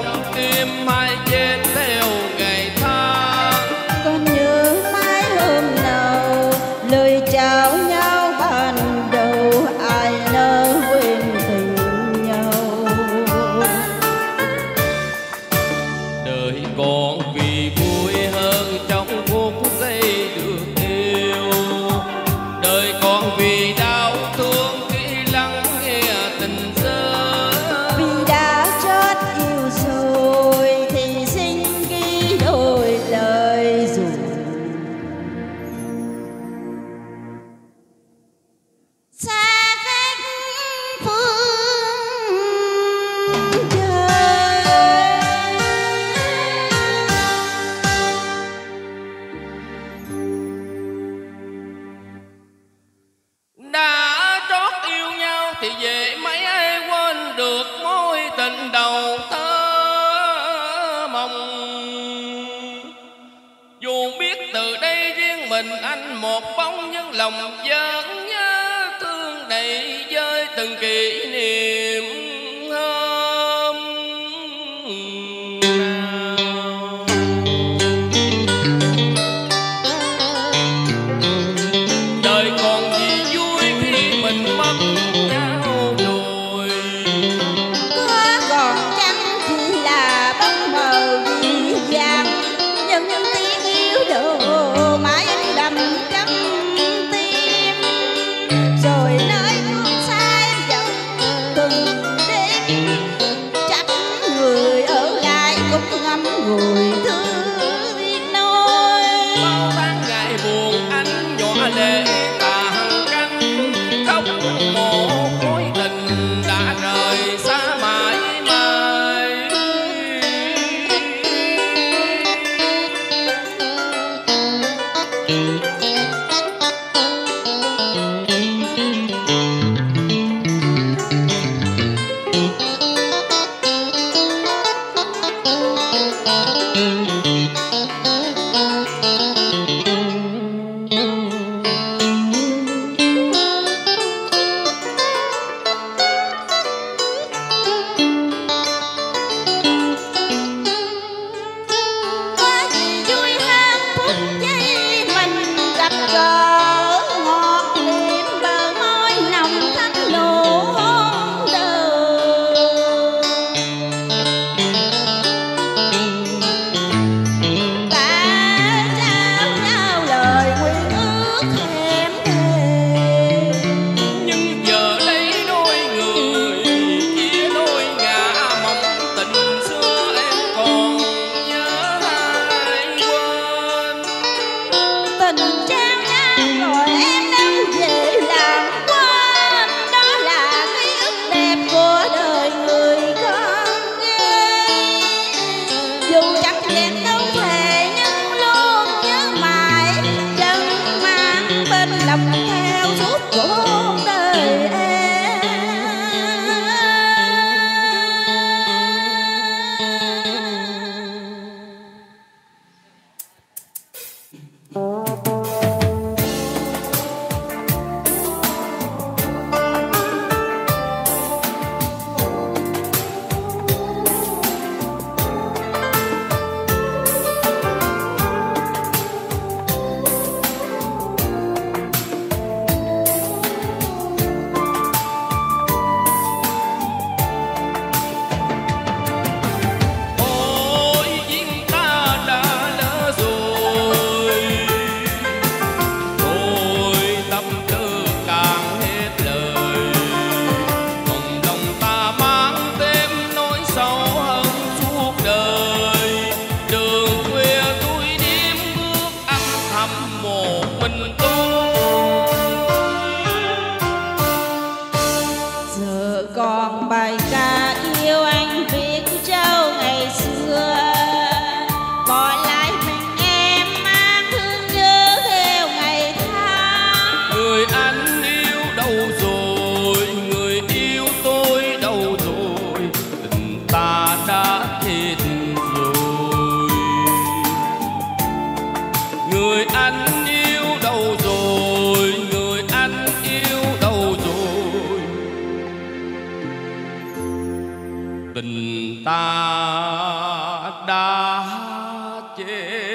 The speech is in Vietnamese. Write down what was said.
lặng im hai chết theo ngày tháng. Còn nhớ mãi hôm nào lời chào nhau ban đầu, ai nỡ quên tình nhau. Đời còn vì vui hơn trong phút giây được yêu, đời còn vì đau thương khi lắng nghe tình rơi. Vì đã chót yêu rồi thì xin ghi đôi lời dù xa cách phương trời. Đã trót yêu nhau thì về mấy ai quên được mối tình đầu thơ mộng. Dù biết từ đây riêng mình anh một bóng, nhưng lòng vẫn nhớ thương đầy vơi từng kỷ niệm hôm nào. Đời còn gì vui khi mình mất nhau rồi. Có còn chăng chỉ là bóng mờ vì vàng, những tiếng yêu đồ mãi in đậm trong tim. Rồi nơi phương xa em dần từng đêm, chắc người ở lại cũng ngắm ngùi thương nỗi. Bao tháng ngày buồn anh nhỏ lệ tàn canh, khóc một mối tình đã rời xa mãi mãi. Có gì vui hơn phút giây mình gặp gỡ, ngọt liệm bờ môi nồng thắm nụ hôn đầu. Ta trao nhau lời nguyện ước thèm thề, Nhưng giờ đây đôi người chia đôi ngả mong tình xưa em còn nhớ hay quên. tình trao nhau rồi em đâu về làm quên. Đó là ký ức đẹp của đời người con gái. Dù chẳng vẹn đâu thể nhưng luôn nhớ mãi, vẫn mang bên lòng theo suốt cuộc đời em. Ôi duyên ta đã lỡ rồi, ôi tâm tư càng hết lời. Còn lòng ta mang thêm nỗi sầu hơn suốt đời. Đường khuya tôi đêm bước âm thầm một mình tôi. Giờ còn bài ca yêu anh viết trao ngày xưa, bỏ lại mình em mang thương nhớ theo ngày tháng. Người anh yêu đâu rồi, người yêu tôi đâu rồi, tình ta đã hết rồi. Người anh yêu đâu rồi, người anh yêu đâu rồi, tình ta đã chết.